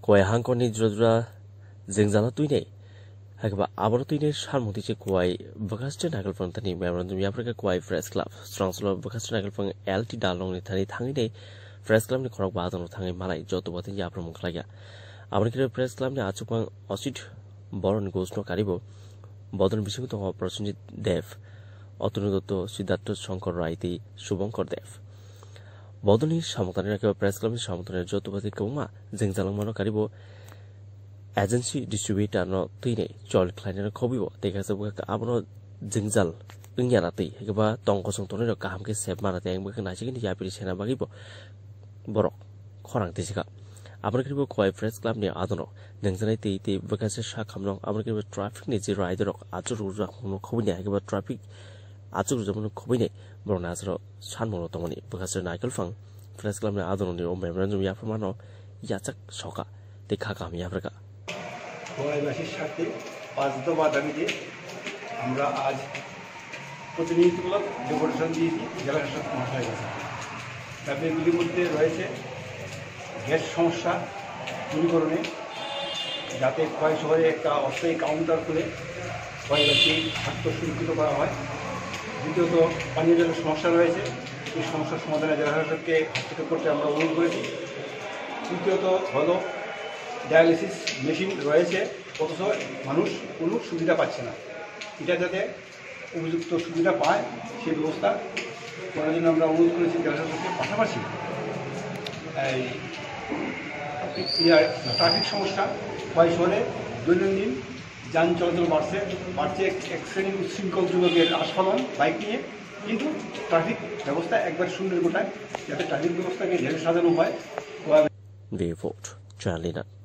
Koi Hankoni Jodra Zingzala Tuine. Hakaba Abortine Sharmutiche Koi, Vakastan Nagal from Tani, Memorandum Africa Koi Fresh Club, Strong Slow Vakastan Nagal from LT Dalong Tani Tangi, Fresh Club the Korabatan Tangi Malay, Jotobat Yapram Klaya. American Press Club the Achupan Osit Boron Goes no Karibo, Bodon Bishop of Prosunjit Dev, Otonoto Sidato Shankar Raiti, Subankor Dev. Bodoni Shamotan Press Club Shamotan Jotobati Kuma, Zingzalamano Karibo, Agency Distributor no Tine, Joel Kleiner Kobibo, take us a work Abno Zingzal, Inyanati, Higaba, Tonkos Antonio Kamke, Sebmana, and Wikanachik, Yapis and Abagibo, Borok, Korang Tisika. American Koi Press Club near Adono, Nangzanati, the vacancy shakamno, American traffic needs a rider of Azuruza no Kobine, about traffic Azuruza Kobine, Bronazro, Sanmonotomoni, because the Nigel Fang, Press Club near Adono, Memorandum Yapamano, Yatak Shoka, the Kakami Africa. আমরা আজ প্রতিনিধিত্বমূলক deputation দিয়েছি জেলা শাসক মহাশয়ের কাছে। দাবিগুলির মধ্যে রয়েছে gas সমস্যা দূরীকরণে, যাতে খোয়াই শহরে একটা অস্থায়ী কাউন্টার খুলে খোয়াইবাসী স্বাস্থ্য সুরক্ষিত করা হয়। দ্বিতীয়ত পানীয় জলের সমস্যা রয়েছে, এই সমস্যার সমাধানে জেলা শাসককে হস্তক্ষেপ করতে আমরা অনুরোধ করেছি। তৃতীয়ত হলো ডায়ালিসিস মেশিন রয়েছে, অথচ মানুষ কোনো সুবিধা পাচ্ছে না। এটা যাতে উপযুক্ত সুবিধা পায় সেই ব্যবস্থা করার জন্য আমরা অনুরোধ করেছি জেলা শাসককে। পাশাপাশি এই ট্রাফিক সমস্যা, খোয়াই শহরে দৈনন্দিন যান চলাচল বাড়ছে এক শ্রেণীর উচ্ছৃঙ্খল যুবকের আস্ফালন বাইক নিয়ে, কিন্তু ট্রাফিক ব্যবস্থা একবার শূন্যের গোটায়, যাতে ট্রাফিক ব্যবস্থাকে ঢেলে সাজানো হয়।